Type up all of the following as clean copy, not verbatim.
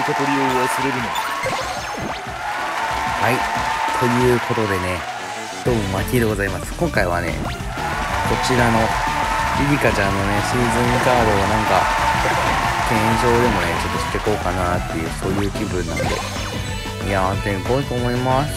か取りを忘れるな。 はい、ということでね、どうもマキでございます。今回はね、こちらのリリカちゃんのね、シーズンカードをなんか、検証でもね、ちょっとしていこうかなっていう、そういう気分なんで、やっていこうと思います。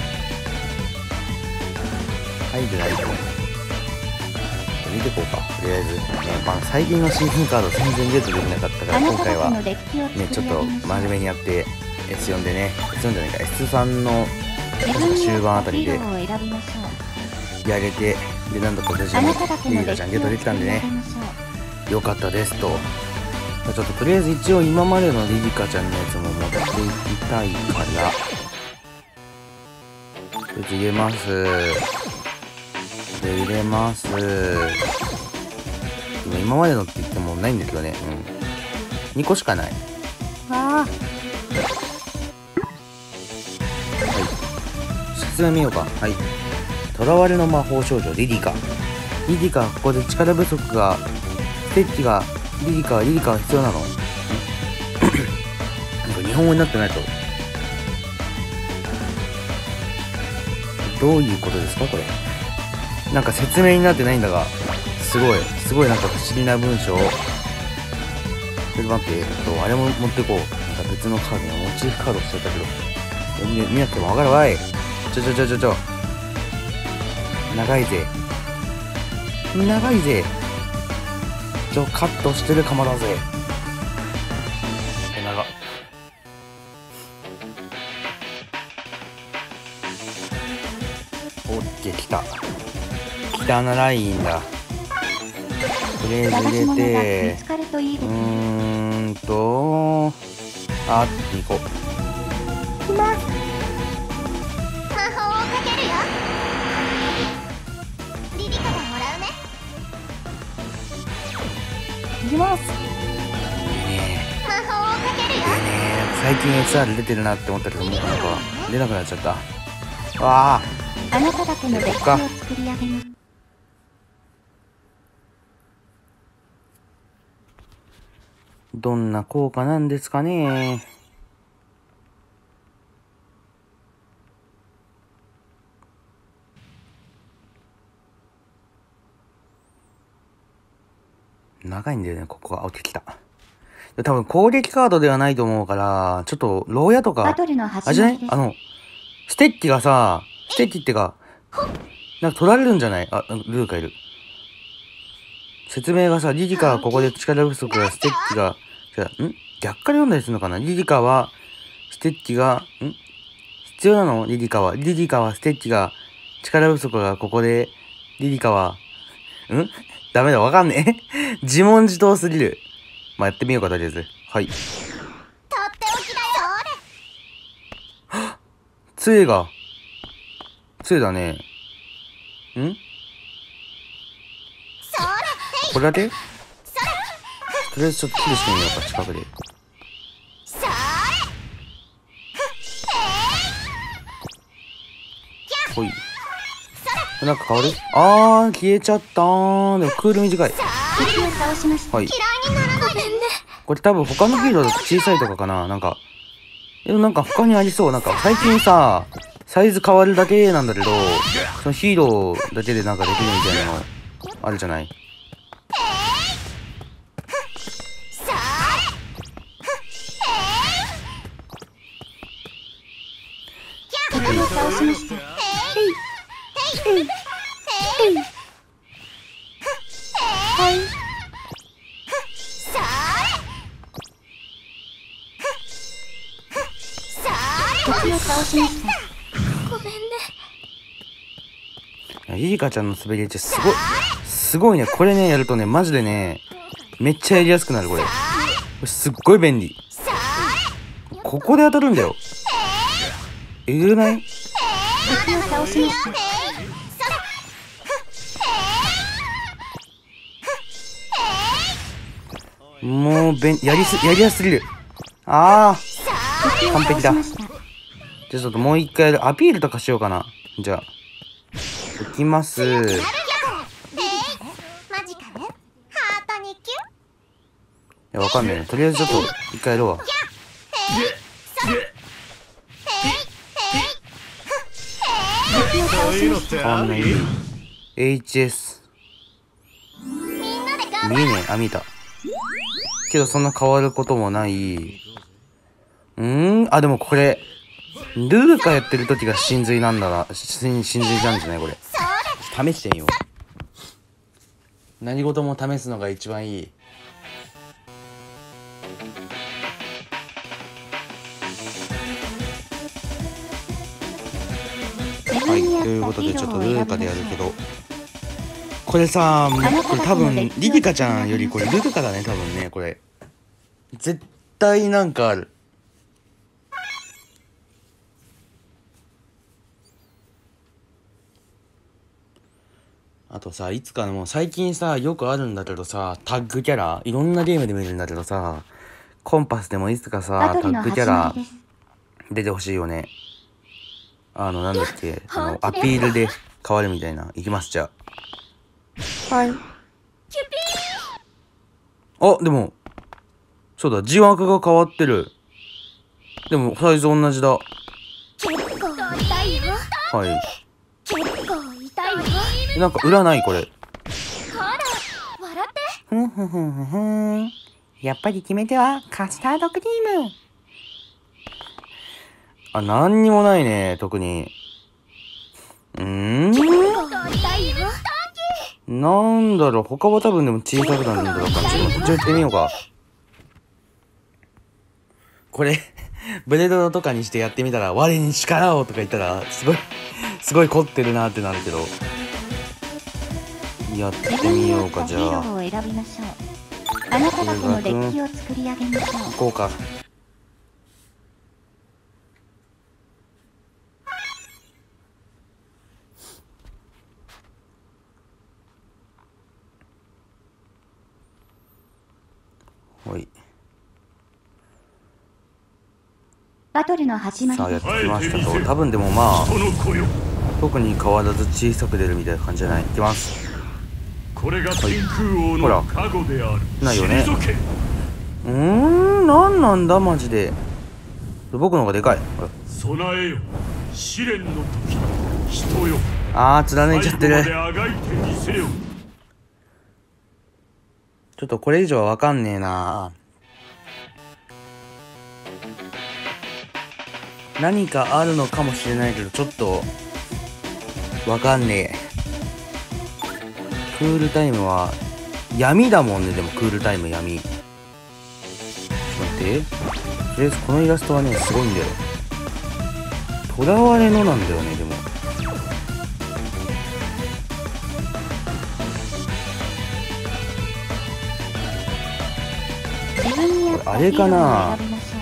はい、で大丈夫。見ていこうか、とりあえず。ね、最近のシーズンカード全然ゲットできなかったから、今回は、ね、ちょっと真面目にやって、S4 でね、S4 じゃないか、S3 の、確か終盤あたりで、やれて、で、なんと今年もリリカちゃんゲットできたんでね、よかったですと。ちょっととりあえず一応今までのリリカちゃんのやつも持っていきたいから、とりあえず入れます。で、入れます。今までのって言ってもないんだけどね、2個しかない。はい。説明見ようか。はい。囚われの魔法少女リリカ。リリカはここで力不足が、ステッチが、リリカは必要なの？なんか日本語になってないと。どういうことですかこれ。なんか説明になってないんだが、すごいなんか不思議な文章を。ちょっと待って、あれも持ってこう。なんか別のカードにモチーフカードしちゃったけど。見なくてもわかるわい。ちょ。長いぜ。カットしてるかもだぜ。長っ。オッケー、来たなラインだ。とりあえず入れて、あっていこう。 来ます。魔法をかけるよ。リリカがもらうね。 いきます。 魔法をかけるよ。 最近 SR 出てるなって思ったけど、もうなんか出なくなっちゃった。わあ。 あなただけのデッキを作り上げます。 どんな効果なんですかね。長いんだよね、ここは。起きた。多分攻撃カードではないと思うから、ちょっと、牢屋とか、あれじゃない？ステッキがさ、ステッキってか、なんか取られるんじゃない？ルーカいる。説明がさ、リリカはここで力不足が、ステッキが、逆から読んだりするのかな？リリカは、ステッキが、必要なの？リリカは、ステッキが、力不足がここで、リリカは、ダメだ、わかんねえ。自問自答すぎる。やってみようか、とりあえず。はい。 とっておきだよ。 杖が、杖だね。これだけ？とりあえずちょっとキルしてみようか、近くで。ほい。なんか変わる？消えちゃったー。でもクール短い。はい。これ多分他のヒーローだと小さいとかかな。なんか他にありそう。なんか最近さ、サイズ変わるだけなんだけど、そのヒーローだけでなんかできるみたいなのあるじゃない。 ごめんね。 リリカちゃんの滑りってすごいね。これね、やるとね、マジでね、めっちゃやりやすくなる、これ。すっごい便利。ここで当たるんだよ。えぐない？もう、やりやすすぎる。完璧だ。じゃあちょっともう一回アピールとかしようかな。じゃあ。いきます。わかんないね。とりあえずちょっと一回やろうわ。 あんないい HS 見えねえ。あ、見えたけどそんな変わることもない。あ、でもこれルーカやってる時が真髄なんだな。真髄なんじゃないこれ。試してみよう。何事も試すのが一番いい。はい、ということでちょっとルーカでやるけど、これさ、これ多分リリカちゃんよりこれルーカだね、多分ね。これ絶対なんかある。あとさ、いつかもう最近さ、よくあるんだけどさ、タッグキャラいろんなゲームで見るんだけどさ、コンパスでもいつかさ、タッグキャラ出てほしいよね。なんだっけ、アピールで変わるみたいな。いきます、じゃあ。はい。あ、でも、そうだ、字枠が変わってる。でも、サイズ同じだ。はい。なんか裏ないこれ。ふんふんふんふんふん。やっぱり決め手はカスタードクリーム。あ、なんにもないね、特に。なんだろう、他は多分でも小さくなるんだろうか。ちょっとこっち行ってみようか。これ、ブレードとかにしてやってみたら、我に力をとか言ったら、すごい凝ってるなってなるけど。やってみようか、じゃあ。これが行こうか。はい。 バトルの始まり。 さあやってきましたと。多分でもまあ特に変わらず小さく出るみたいな感じじゃない。いきます。 これが天空王の加護である。 ないよね。なんなんだマジで。僕の方がでかい。 備えよ試練の時人よ。 貫いちゃってる。ちょっとこれ以上はわかんねえな。何かあるのかもしれないけど、ちょっとわかんねえ。クールタイムは闇だもんね。でもクールタイム闇。ちょっと待って。とりあえずこのイラストはねすごいんだよ。囚われのなんだよね。でもあれかな。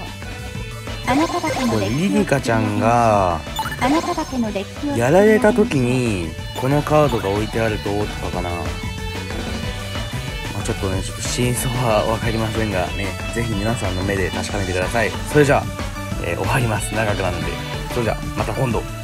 これリリカちゃんがやられた時にこのカードが置いてあるととかかな。ちょっとね、ちょっと真相は分かりませんがね、ぜひ皆さんの目で確かめてください。それじゃあ、終わります。長くなるので。それじゃあまた今度。